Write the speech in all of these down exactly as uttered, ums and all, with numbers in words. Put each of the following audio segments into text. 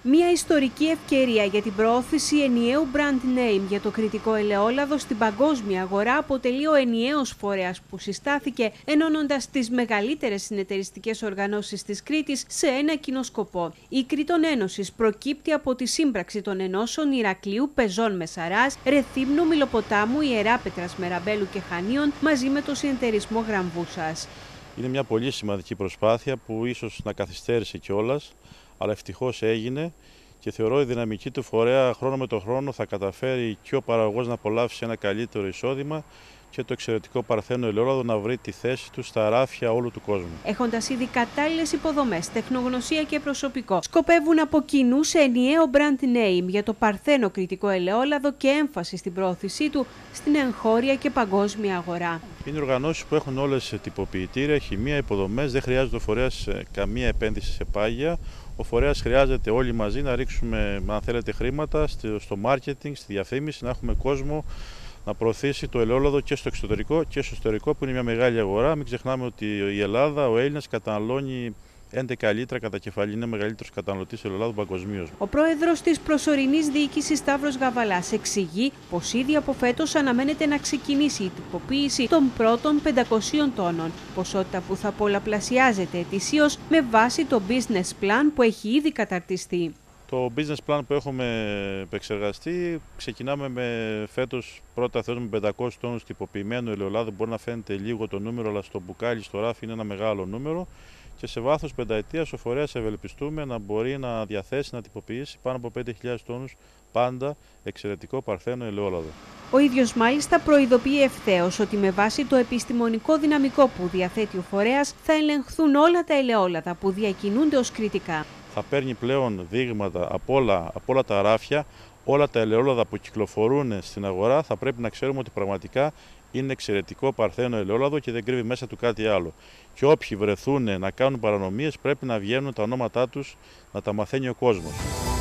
Μια ιστορική ευκαιρία για την προώθηση ενιαίου brand name για το κρητικό ελαιόλαδο στην παγκόσμια αγορά αποτελεί ο ενιαίος φορέας που συστάθηκε ενώνοντας τις μεγαλύτερες συνεταιριστικές οργανώσεις της Κρήτης σε ένα κοινό σκοπό. Η Κρήτων Ένωσης προκύπτει από τη σύμπραξη των ενώσεων Ηρακλείου, Πεζών Μεσαράς, Ρεθύμνου, Μιλοποτάμου, Ιεράπετρας, Μεραμπέλου και Χανίων μαζί με το συνεταιρισμό Γραμβούσας. Είναι μια πολύ σημαντική προσπάθεια που ίσως να καθυστέρησε κιόλας, αλλά ευτυχώς έγινε και θεωρώ η δυναμική του φορέα χρόνο με το χρόνο θα καταφέρει και ο παραγωγός να απολαύσει ένα καλύτερο εισόδημα και το εξαιρετικό παρθένο ελαιόλαδο να βρει τη θέση του στα ράφια όλου του κόσμου. Έχοντας ήδη κατάλληλες υποδομές, τεχνογνωσία και προσωπικό, σκοπεύουν από κοινού σε ενιαίο brand name για το παρθένο κρητικό ελαιόλαδο και έμφαση στην προώθησή του στην εγχώρια και παγκόσμια αγορά. Είναι οργανώσεις που έχουν όλες τυποποιητήρια, χημεία, υποδομές, δεν χρειάζεται ο φορέας καμία επένδυση σε πάγια. Ο φορέας χρειάζεται όλοι μαζί να ρίξουμε, αν θέλετε, χρήματα στο marketing, στη διαφήμιση, να έχουμε κόσμο να προωθήσει το ελαιόλαδο και στο εξωτερικό και στο εσωτερικό, που είναι μια μεγάλη αγορά. Μην ξεχνάμε ότι η Ελλάδα, ο Έλληνας, καταναλώνει έντεκα λίτρα κατά κεφαλή, είναι ο μεγαλύτερος καταναλωτής ελαιόλαδου παγκοσμίως. Ο πρόεδρος της προσωρινής διοίκησης Σταύρος Γαβαλάς εξηγεί πως ήδη από φέτος αναμένεται να ξεκινήσει η τυποποίηση των πρώτων πεντακοσίων τόνων, ποσότητα που θα πολλαπλασιάζεται ετησίως με βάση το business plan που έχει ήδη καταρτιστεί. Το business plan που έχουμε επεξεργαστεί, ξεκινάμε με φέτος πρώτα θέλουμε πεντακόσιους τόνους τυποποιημένου ελαιολάδου. Μπορεί να φαίνεται λίγο το νούμερο, αλλά στο μπουκάλι, στο ράφι είναι ένα μεγάλο νούμερο. Και σε βάθος πενταετίας ο φορέας ευελπιστούμε να μπορεί να διαθέσει, να τυποποιήσει πάνω από πέντε χιλιάδες τόνους πάντα εξαιρετικό παρθένο ελαιόλαδο. Ο ίδιος μάλιστα προειδοποιεί ευθέως ότι με βάση το επιστημονικό δυναμικό που διαθέτει ο φορέας θα ελεγχθούν όλα τα ελαιόλαδα που διακινούνται ως κρητικά. Θα παίρνει πλέον δείγματα από όλα, από όλα τα ράφια, όλα τα ελαιόλαδα που κυκλοφορούν στην αγορά. Θα πρέπει να ξέρουμε ότι πραγματικά είναι εξαιρετικό παρθένο ελαιόλαδο και δεν κρύβει μέσα του κάτι άλλο. Και όποιοι βρεθούν να κάνουν παρανομίες πρέπει να βγαίνουν τα ονόματά τους, να τα μαθαίνει ο κόσμος.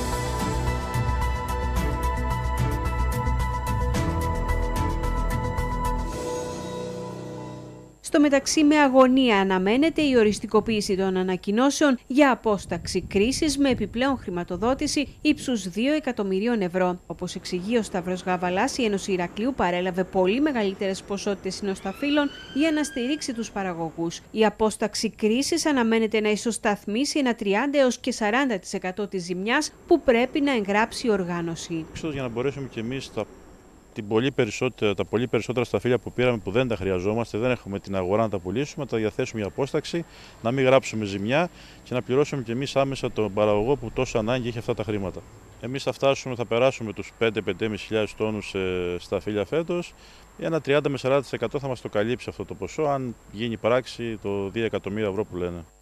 Στο μεταξύ, με αγωνία αναμένεται η οριστικοποίηση των ανακοινώσεων για απόσταξη κρίσης με επιπλέον χρηματοδότηση ύψους δύο εκατομμυρίων ευρώ. Όπως εξηγεί ο Σταύρος Γαβαλάς, η Ένωση Ηρακλείου παρέλαβε πολύ μεγαλύτερες ποσότητες συνοσταφύλων για να στηρίξει τους παραγωγούς. Η απόσταξη κρίσης αναμένεται να ισοσταθμίσει ένα τριάντα έως και σαράντα τοις εκατό της ζημιάς που πρέπει να εγγράψει η οργάνωση. Για να μπορέσουμε και εμείς τα Την πολύ περισσότερα, τα πολύ περισσότερα σταφύλια που πήραμε που δεν τα χρειαζόμαστε, δεν έχουμε την αγορά να τα πουλήσουμε, να τα διαθέσουμε για απόσταξη, να μην γράψουμε ζημιά και να πληρώσουμε και εμείς άμεσα τον παραγωγό που τόσο ανάγκη έχει αυτά τα χρήματα. Εμείς θα φτάσουμε, θα περάσουμε τους πέντε με πέντε χιλιάδες τόνους σταφύλια φέτος. Ένα τριάντα με σαράντα τοις εκατό θα μας το καλύψει αυτό το ποσό, αν γίνει πράξη το δύο εκατομμύρια ευρώ που λένε.